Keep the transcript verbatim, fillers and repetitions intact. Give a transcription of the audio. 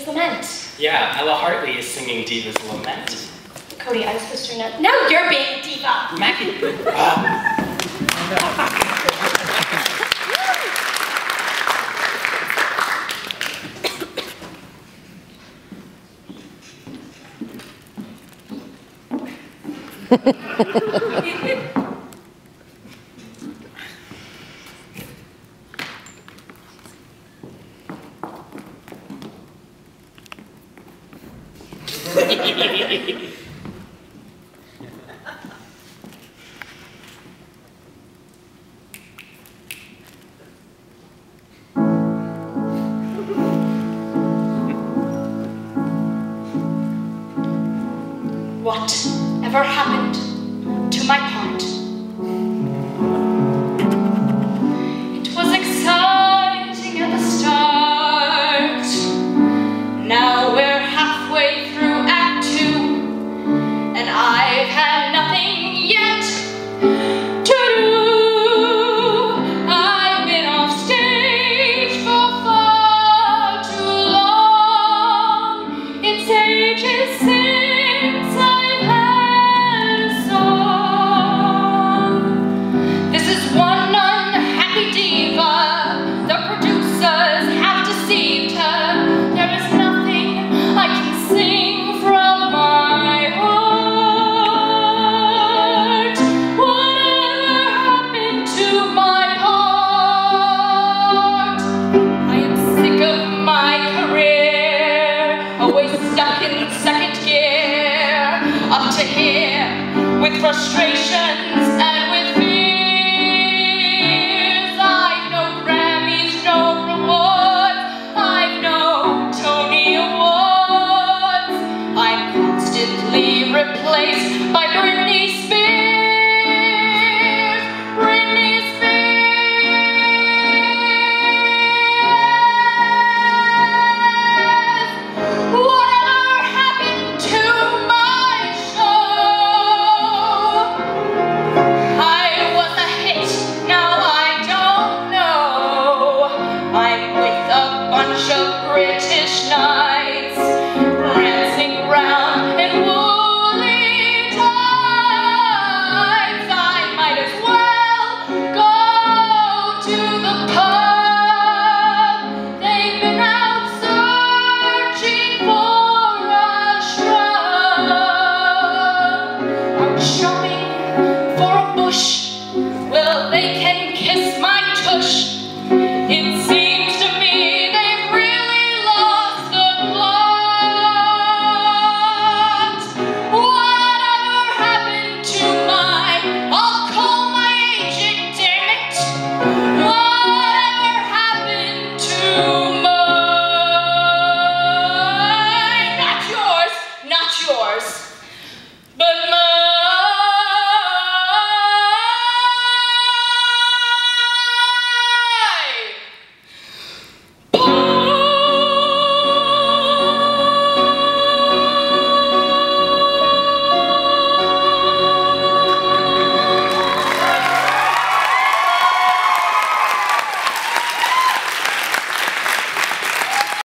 Diva's Lament. Yeah, Ella Hartley is singing Diva's Lament. Cody, I'm supposed to know. Now you're being a diva! Mackie. Oh. Whatever happened to my part? It was exciting at the start. Now we're halfway through Act Two, and I've had nothing yet to do. I've been off stage for far too long. It's ages since I've had a song. This is one unhappy diva. The producers have deceived her. There is nothing I can sing from my heart. Whatever happened to my part? I am sick of my career, always stuck in second gear, up to here with frustrations and